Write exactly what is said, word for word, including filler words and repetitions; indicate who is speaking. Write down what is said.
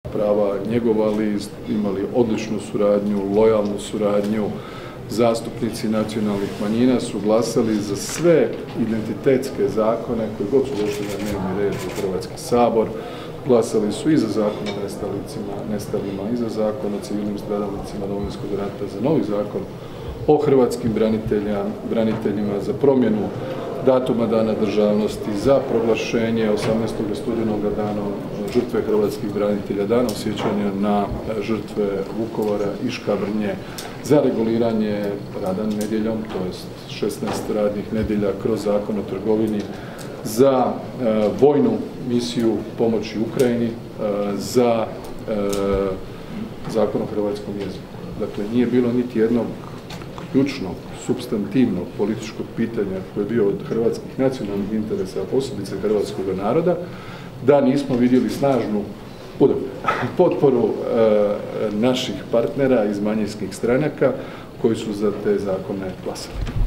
Speaker 1: prava njegovali, imali odličnu suradnju, lojalnu suradnju. Zastupnici nacionalnih manjina su glasali za sve identitetske zakone koji god su došli na dnevni red u Hrvatski sabor. Glasali su i za zakon o nestalicima, nestalima, i za zakon o civilnim stradalnicima Domovinskog rata, za novi zakon o hrvatskim braniteljima, za promjenu datuma Dana državnosti, za proglašenje osamnaestog studenoga danom žrtve hrvatskih branitelja, dana sjećanja na žrtve Vukovara i Škabrnje, za reguliranje rada nedjeljom, to jest šesnaest radnih nedjelja kroz zakon o trgovini, za e, vojnu misiju pomoći Ukrajini, e, za e, zakon o hrvatskom jeziku. Dakle, nije bilo niti jednog ključnog, supstantivnog političkog pitanja koje je bio od hrvatskih nacionalnih interesa, a posebice hrvatskog naroda, da nismo vidjeli snažnu potporu e, naših partnera iz manjinskih stranaka koji su za te zakone glasali.